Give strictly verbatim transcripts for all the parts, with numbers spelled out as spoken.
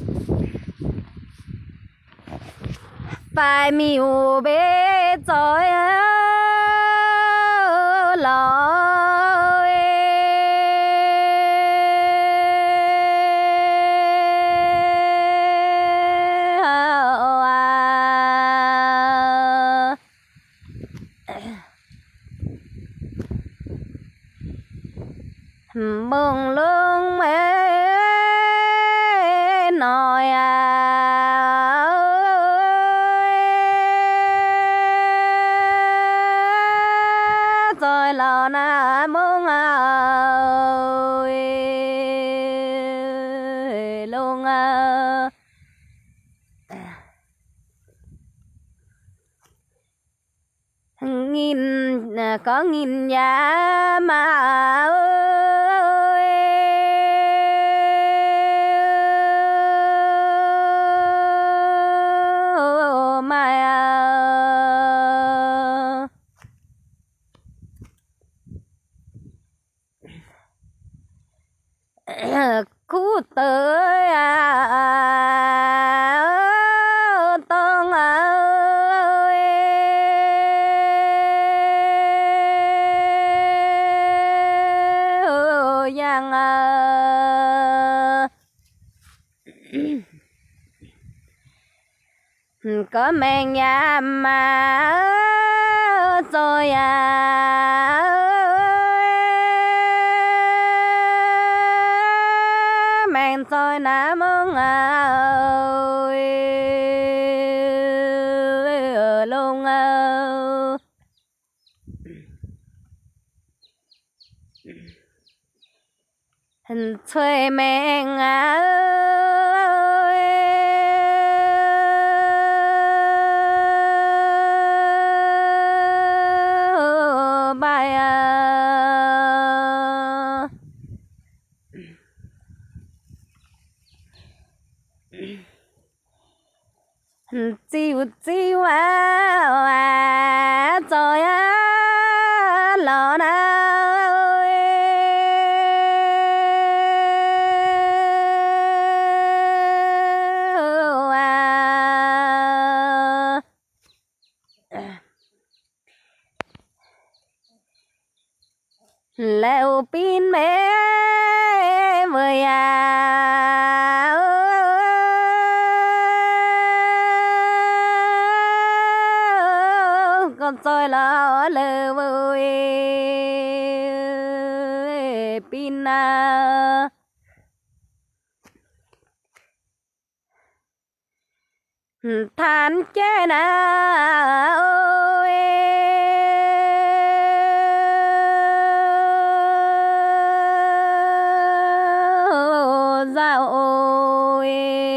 phải miu bê trời lỡ mừng lương mê nói rồi là na mong luôn nghìn có nghìn nhà mà cú tới tông ơi yang có men nhà mà rồi men rồi na mong ơi luôn hình thuê men ơi bài chiều chiều à trời á lọ na leo pin mẹ với à con tôi là leo với pin à than chế na ơi dạo ôi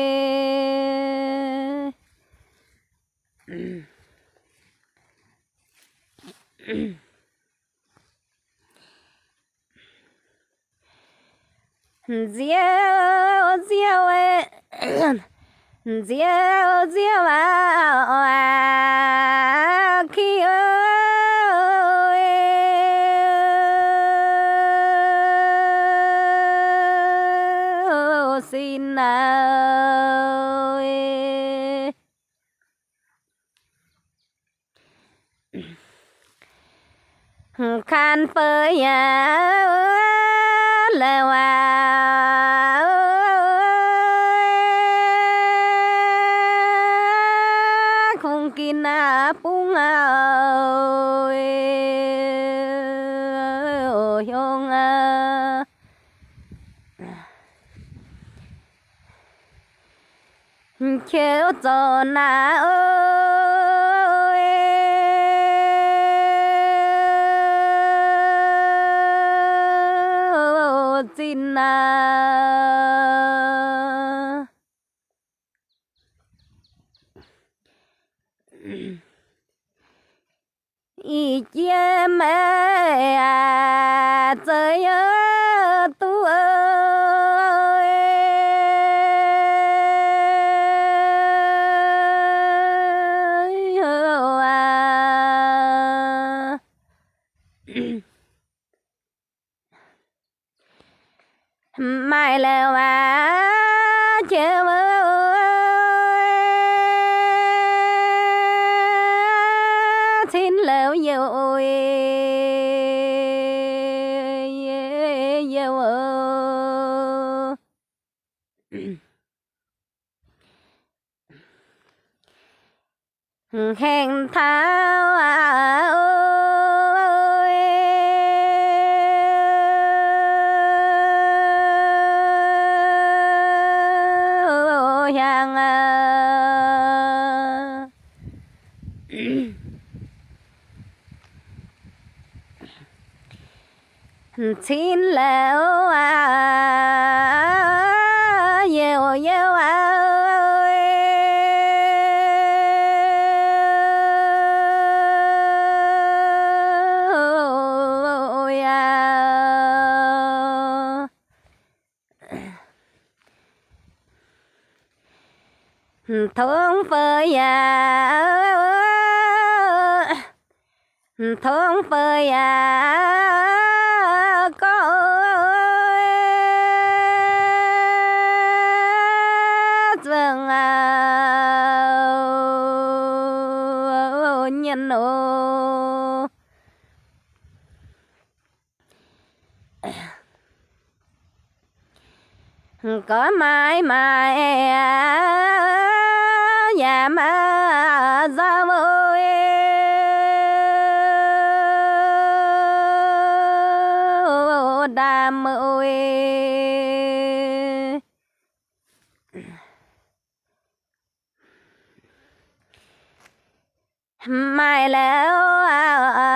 diêu diêu ơi diêu diêu à khi ơi xin ơi khan phơi nhà leo à không kín à bung ơi ôi hông à khéo cho na ơi xin à ý chia mẹ à trời ơi tu ơi à mai leo à chưa แห่งเท้าเอ้ยยังชินแล้วเยี่ยวเยี่ยวเอ้ยท้องฟ้ายาท้องฟ้ายาก็จังเอายันโอcó mãi mãi nhà mà ra ơi đam ơi maiแล้ว